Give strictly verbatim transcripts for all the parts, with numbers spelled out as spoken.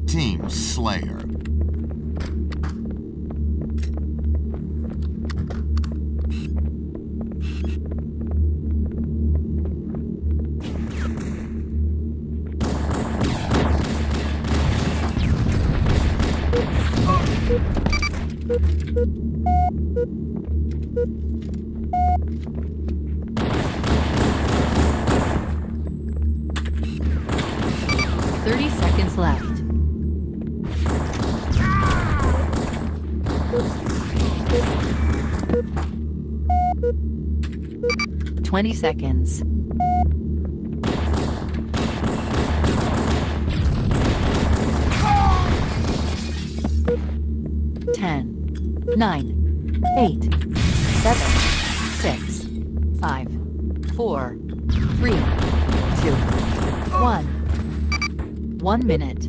Team Slayer. Thirty seconds left. Twenty seconds. Ten, nine, eight, seven, six, five, four, three, two, one. One minute.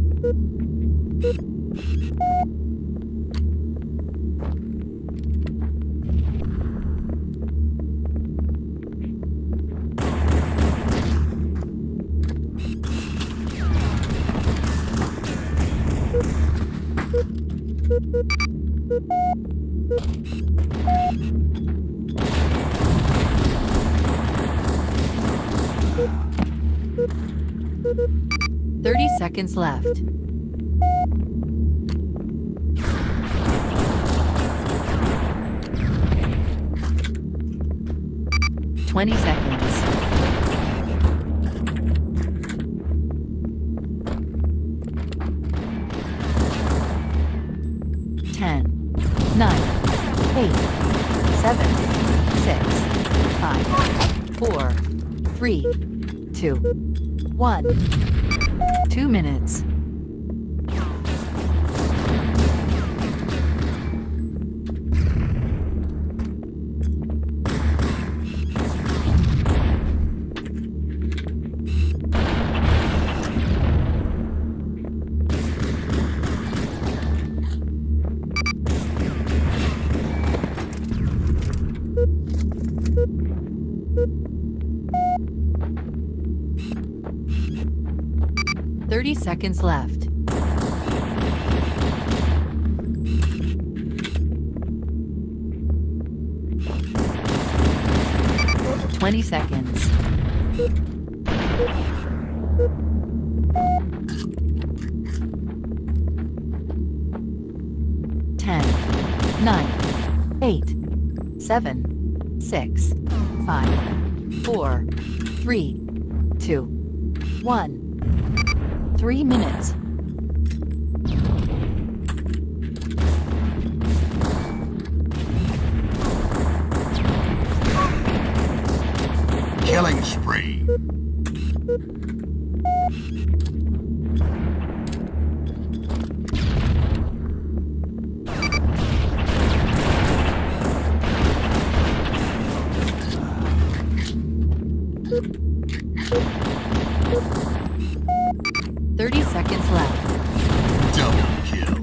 Thirty seconds left. Twenty seconds. Ten, nine, eight, seven, six, five, four, three, two, one. Two minutes. Thirty seconds left. Twenty seconds. Ten, nine, eight, seven, six, five, four, three, two, one. Three minutes. Killing spree. Thirty seconds left. Double kill.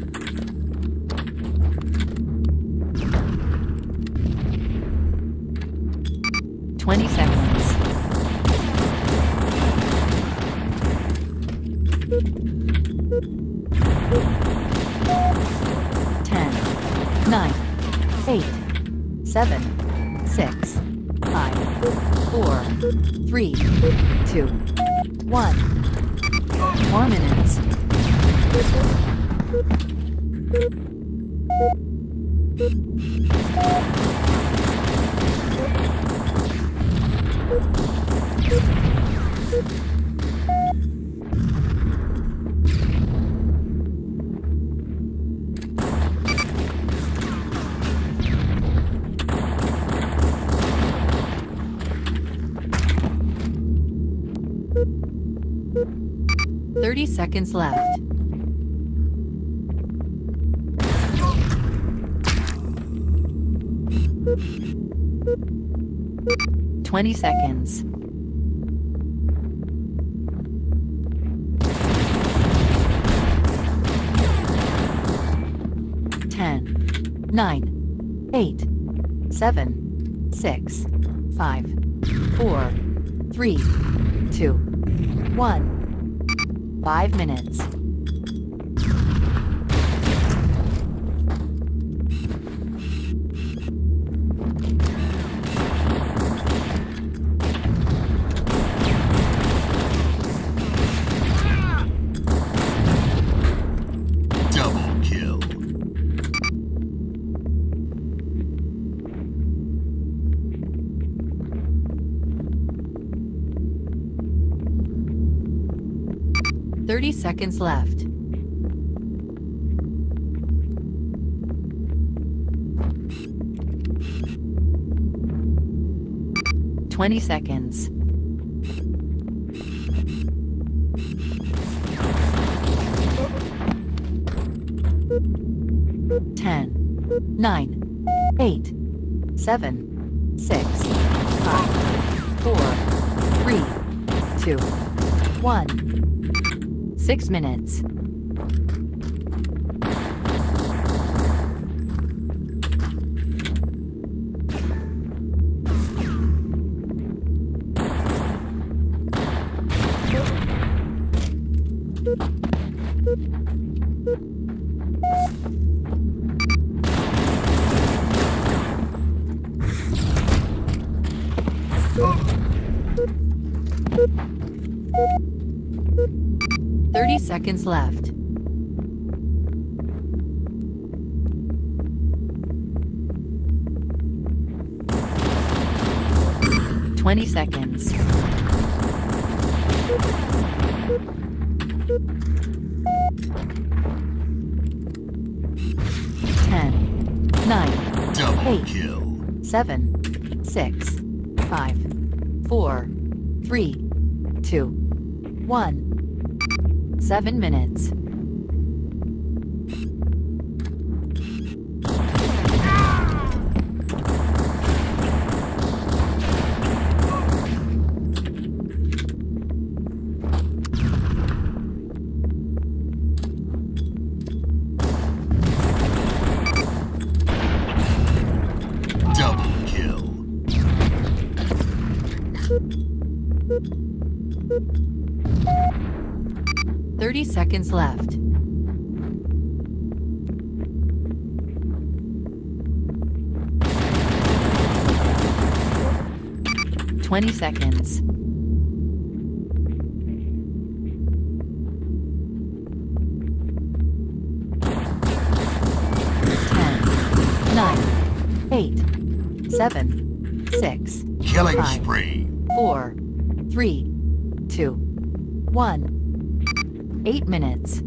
Twenty seconds. Ten, nine, eight, seven, six, five, four, three, two, one. Four minutes. Thirty seconds left. Twenty seconds. Ten, nine, eight, seven, six, five, four, three, two, one. Five minutes. thirty seconds left. twenty seconds. ten, nine, eight, seven, six, five, four, three, two, one. six minutes. thirty seconds left. twenty seconds. ten, nine, Double eight, kill. seven, six, five, four, three, two, one. seven minutes. Double kill. thirty seconds left. twenty seconds. ten, nine, eight, seven, six, Killing five, spree. four, three, two, one. eight minutes.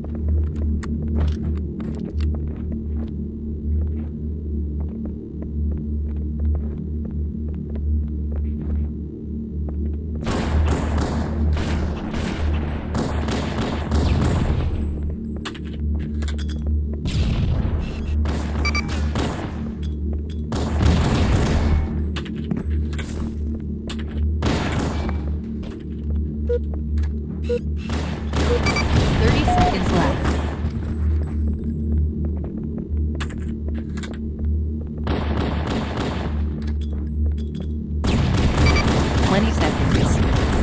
thirty seconds left. twenty seconds.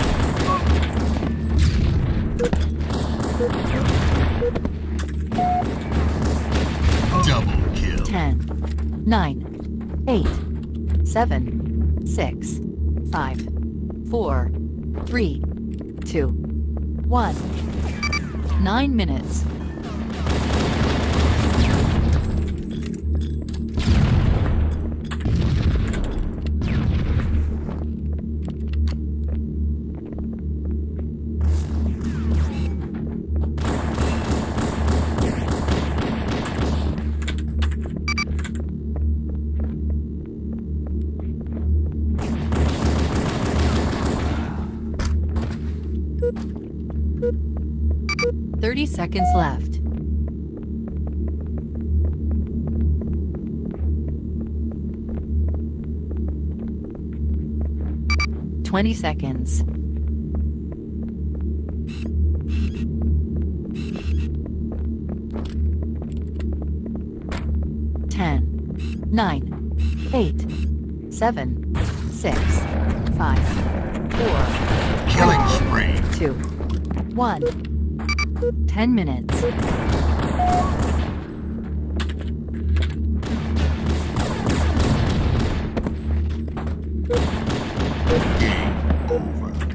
Double kill. ten, nine, eight, seven, six, five, four, three, two, one. nine minutes. thirty seconds left. twenty seconds. ten, nine, eight, seven, six, five, four, Killing spree. two, one. ten minutes. Game over.